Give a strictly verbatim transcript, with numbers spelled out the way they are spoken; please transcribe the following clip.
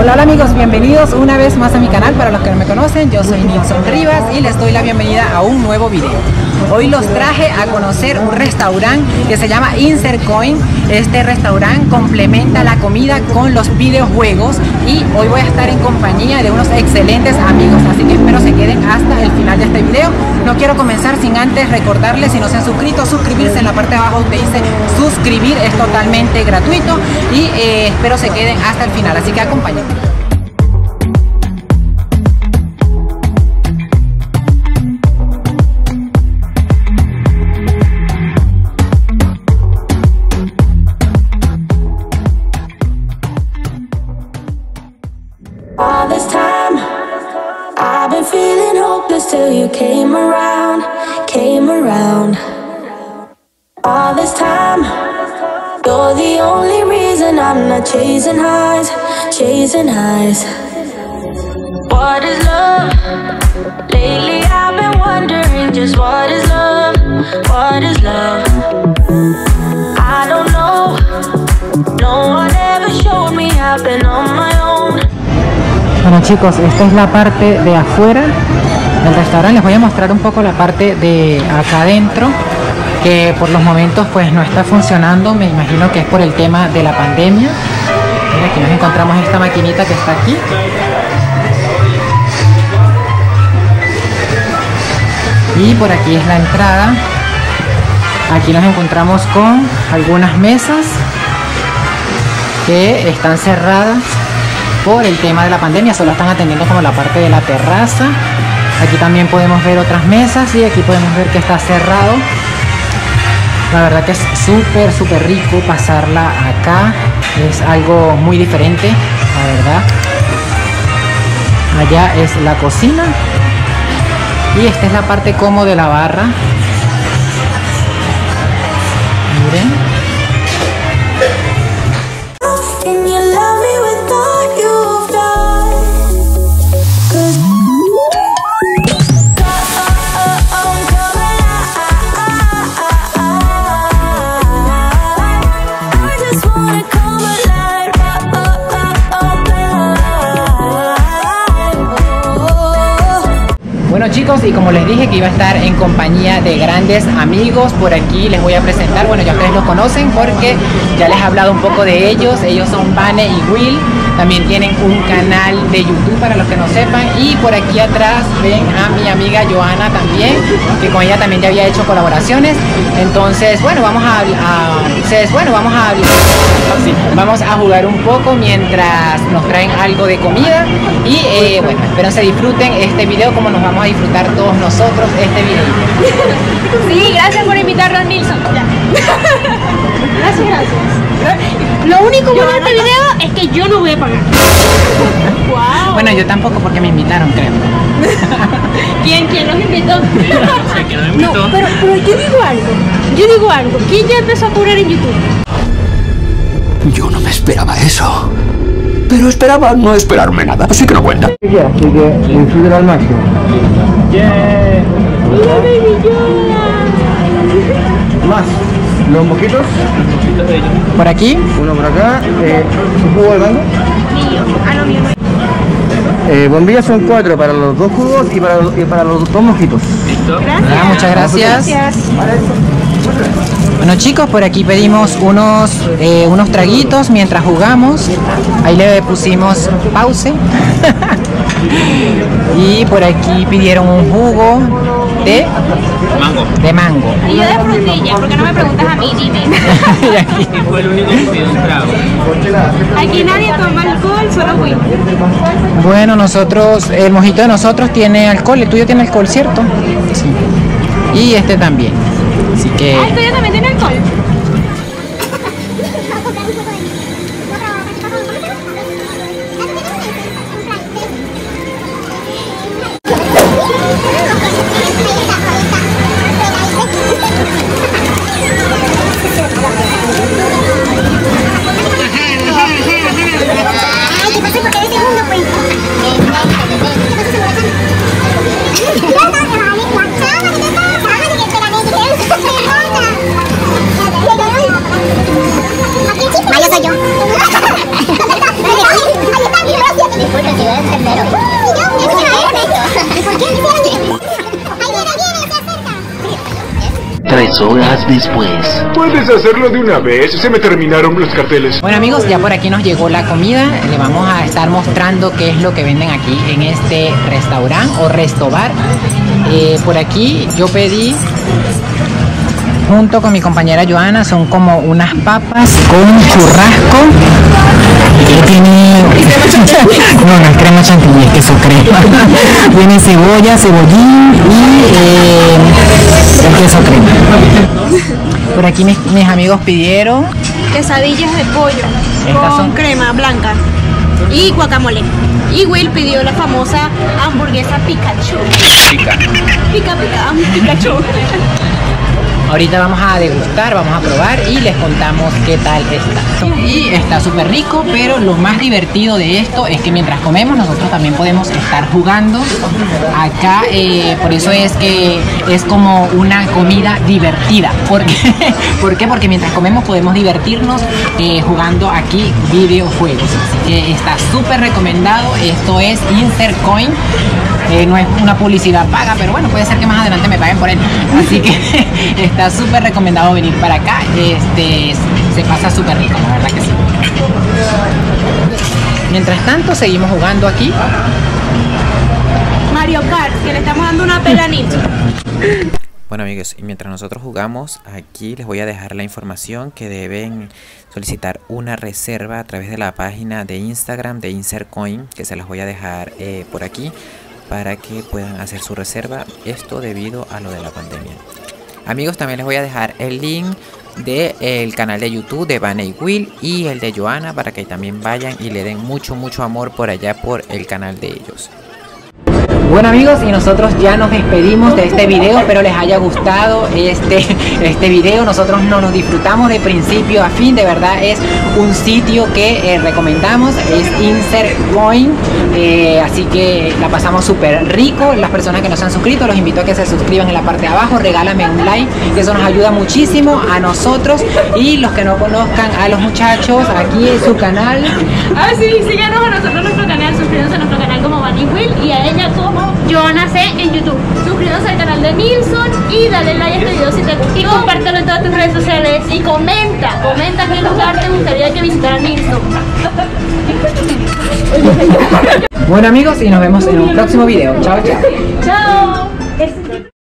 Hola, hola amigos, bienvenidos una vez más a mi canal. Para los que no me conocen, yo soy Nilson Rivas y les doy la bienvenida a un nuevo video. Hoy los traje a conocer un restaurante que se llama Insert Coin. Este restaurante complementa la comida con los videojuegos y hoy voy a estar en compañía de unos excelentes amigos, así que espero se queden hasta el final de este video. No quiero comenzar sin antes recordarles, si no se han suscrito, suscribirse. En la parte de abajo te dice suscribir, es totalmente gratuito y eh, espero se queden hasta el final, así que acompáñenme. All this time, I've been feeling hopeless till you came around, came around. All this time, you're the only reason I'm not chasing highs, chasing highs. What is love? Lately I've been wondering just what is love, what is love? I don't know, no one ever showed me I've been on my own. Bueno chicos, esta es la parte de afuera del restaurante. Les voy a mostrar un poco la parte de acá adentro, que por los momentos pues no está funcionando. Me imagino que es por el tema de la pandemia. Mira, aquí nos encontramos esta maquinita que está aquí. Y por aquí es la entrada. Aquí nos encontramos con algunas mesas que están cerradas por el tema de la pandemia, solo están atendiendo como la parte de la terraza. Aquí también podemos ver otras mesas y aquí podemos ver que está cerrado. La verdad que es súper súper rico pasarla acá, es algo muy diferente, la verdad. Allá es la cocina y esta es la parte como de la barra. Miren. Bueno chicos, y como les dije que iba a estar en compañía de grandes amigos, por aquí les voy a presentar. Bueno, ya ustedes los conocen porque ya les he hablado un poco de ellos. Ellos son Vane y Will, también tienen un canal de YouTube para los que no sepan. Y por aquí atrás ven a mi amiga Joana también, que con ella también ya había hecho colaboraciones. Entonces, bueno, vamos a, a entonces, bueno, vamos a sí, vamos a jugar un poco mientras nos traen algo de comida. Y eh, bueno, espero se disfruten este video como nos vamos a disfrutar todos nosotros este video. Sí, gracias por invitarnos, Nilson. Ya. Gracias, gracias. Lo único bueno de este video es que yo no voy a pagar. Wow. Bueno, yo tampoco porque me invitaron, creo. ¿Quién? ¿Quién los invitó? No sé quién los invitó. No, pero, pero yo digo algo. Yo digo algo. ¿Quién ya empezó a cobrar en YouTube? Yo no me esperaba eso. Pero esperaba no esperarme nada, así que no cuenta. Así que disfruten al máximo. Yeah. Mira, baby Yoda. Más, los mojitos. Por aquí. Uno por acá. Eh, ¿su jugo de mango? Mío. Ah, no, mío. Eh, bombillas son cuatro para los dos jugos y para los, y para los dos mojitos. ¿Listo? Gracias. Ah, muchas gracias. Gracias. Bueno chicos, por aquí pedimos unos, eh, unos traguitos mientras jugamos. Ahí le pusimos pause. Y por aquí pidieron un jugo de Mango. de mango. Y yo de frutilla, ¿por qué no me preguntas a mí? Dime. Y aquí. Y fue el único que pidió un trago. Aquí nadie toma alcohol, solo Will. Bueno, nosotros, el mojito de nosotros tiene alcohol, el tuyo tiene alcohol, ¿cierto? Sí. Y este también. Así que... Ah, ¿esto ya también tiene alcohol? ¡Gracias! Tres horas después. ¿Puedes hacerlo de una vez? Se me terminaron los carteles. Bueno amigos, ya por aquí nos llegó la comida. Le vamos a estar mostrando qué es lo que venden aquí en este restaurante o restobar. Eh, por aquí yo pedí, junto con mi compañera Joana, son como unas papas con churrasco. Que tiene... no, no es crema chantilly, es queso crema. Tiene cebolla, cebollín y eh, el queso crema. Por aquí mis, mis amigos pidieron Quesadillas de pollo Estas con son- crema blanca y guacamole. Y Will pidió la famosa hamburguesa Pikachu. Pica. Pica, pica, un Pikachu. Ahorita vamos a degustar, vamos a probar y les contamos qué tal está. Y está súper rico, pero lo más divertido de esto es que mientras comemos nosotros también podemos estar jugando acá. Eh, por eso es que es como una comida divertida. ¿Por qué? ¿Por qué? Porque mientras comemos podemos divertirnos eh, jugando aquí videojuegos. Así que está súper recomendado. Esto es Insert Coin. Eh, no es una publicidad paga, pero bueno, puede ser que más adelante me paguen por él. Así que está súper recomendado venir para acá. Este, se pasa súper rico, la verdad que sí. Mientras tanto, seguimos jugando aquí. Mario Kart, que le estamos dando una pela a Nilsson. Bueno amigos, y mientras nosotros jugamos, aquí les voy a dejar la información que deben solicitar una reserva a través de la página de Instagram de Insert Coin, que se las voy a dejar eh, por aquí, para que puedan hacer su reserva, esto debido a lo de la pandemia. Amigos, también les voy a dejar el link del canal de YouTube de Vane y Will y el de Joana, para que también vayan y le den mucho mucho amor por allá por el canal de ellos. Bueno amigos, y nosotros ya nos despedimos de este video. Espero les haya gustado este, este video. Nosotros no nos disfrutamos de principio a fin. De verdad es un sitio que eh, recomendamos. Es Insert Coin. Eh, así que la pasamos súper rico. Las personas que no se han suscrito, los invito a que se suscriban en la parte de abajo. Regálame un like, que eso nos ayuda muchísimo a nosotros. Y los que no conozcan a los muchachos, aquí en su canal. Ah, sí, síganos a nosotros en nuestro canal, suscríbanse a nuestro canal como Vane y Will y a ella como Joana C en YouTube. Suscríbanse al canal de Nilsson y dale like a este video si te gustó. Y compártelo en todas tus redes sociales y comenta, comenta qué lugar te gustaría que visitara Nilsson. Bueno amigos, y nos vemos en un próximo video. Chao, chao. Chao.